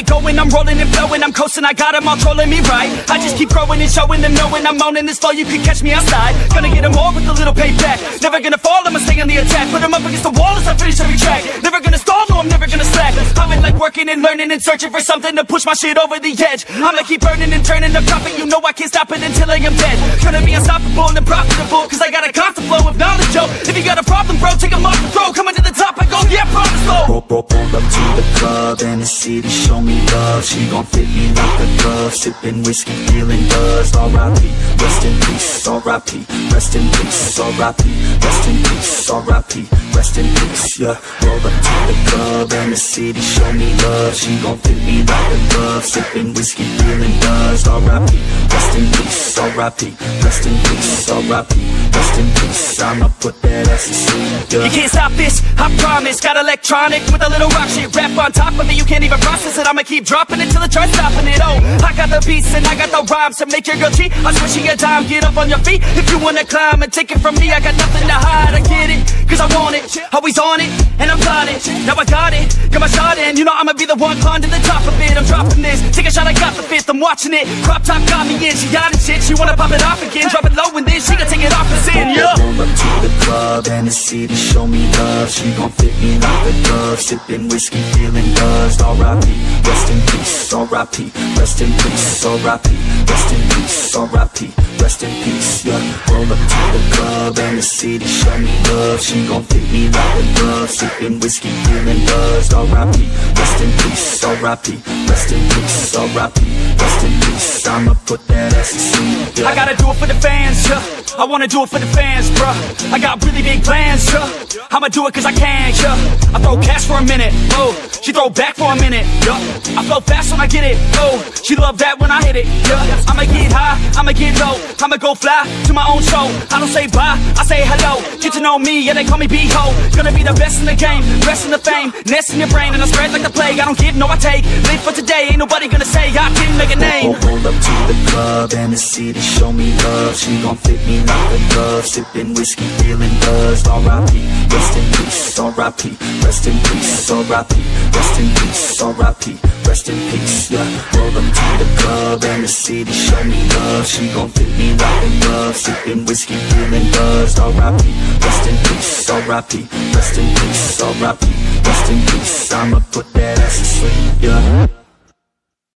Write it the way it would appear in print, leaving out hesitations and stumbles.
it going, I'm rolling and blowing, I'm coasting, I got them all trolling me right. I just keep growing and showing them, knowing I'm owning this flow, you can catch me outside. Gonna get them all with a little payback. Never gonna fall, I'ma stay on the attack. Put them up against the wall as I finish every track. Never gonna stall, no, I'm never gonna slack. I've been like working and learning and searching for something to push my shit over the edge. I'ma keep burning and turning the profit, you know I can't stop it until I am dead. Gonna be unstoppable and profitable, cause I got a constant flow of knowledge, yo. If you got a problem, bro, take them off the throw. Coming to the top, I go, yeah, promise, slow. Roll up to the club and the city show me love. She gon' fit me like a glove. Sipping whiskey, feeling buzzed. R.I.P. Rest in peace. R.I.P. Rest in peace. R.I.P. Rest in peace. R.I.P. Rest in peace. Yeah. Roll up to the club and the city show me love. She gon' fit me like a glove. Sipping whiskey, feeling buzzed. R.I.P. Rest in peace. R.I.P. Rest in peace. R.I.P. Rest in peace. I'ma put that ass to sleep. Yeah. You can't stop this, I promise. Got electronic with a little rock shit. Rap on top of it, you can't even process it. I'ma keep dropping it till it tries stopping it. Oh, I got the beats and I got the rhymes to make your girl cheat. I swear she a dime, get up on your feet if you wanna climb and take it from me. I got nothing to hide, I get it, cause I want it. Always on it, and I'm plotting. Now I got it, got my shot in. You know I'ma be the one climbing to the top of it. I'm dropping this, take a shot, I got the fifth. I'm watching it, crop top got me in. She got it shit, she wanna pop it off again. Drop it low and then she gon' take it off and sin, yeah. Roll up to the club and the city show me love. She gon' fit me like a glove. Sipping whiskey, feeling buzzed. R.I.P. Rest in peace. R.I.P. Rest in peace. R.I.P. Rest in peace. R.I.P. Rest in peace. Yeah. Roll up to the club and the city show me love. She gon' fit me like a glove. Sipping whiskey, feeling buzzed. R.I.P. Rest in peace. R.I.P. Rest in peace. R.I.P. Rest in peace. I'ma put that ass to sleep. Yeah. I gotta do it for the fans, yeah. I wanna do it for the fans, bruh. I got really big plans, yeah. I'ma do it cause I can, yeah. I throw cash for a minute, oh. She throw back for a minute, yeah. I flow fast when I get it, oh. She love that when I hit it, yeah. I'ma get high, I'ma get low. I'ma go fly to my own show. I don't say bye, I say hello. Get to know me, yeah, they call me B-Ho. Gonna be the best in the game, rest in the fame. Nest in your brain and I spread like the plague. I don't give, no I take. Live for today, ain't nobody gonna say I didn't make a name. Roll up to the club and the city show me love. She gon' fit me like a glove. Sipping whiskey, feeling buzzed. R.I.P. Rest in peace. R.I.P. Rest in peace. R.I.P. Rest in peace. R.I.P. Rest in peace. Yeah. Roll up to the club and the city show me love. She gon' fit me like a glove. Sipping whiskey, feeling buzzed. R.I.P. Rest in peace. R.I.P. Rest in peace. R.I.P. Rest in peace. I'ma put that ass to sleep. Yeah.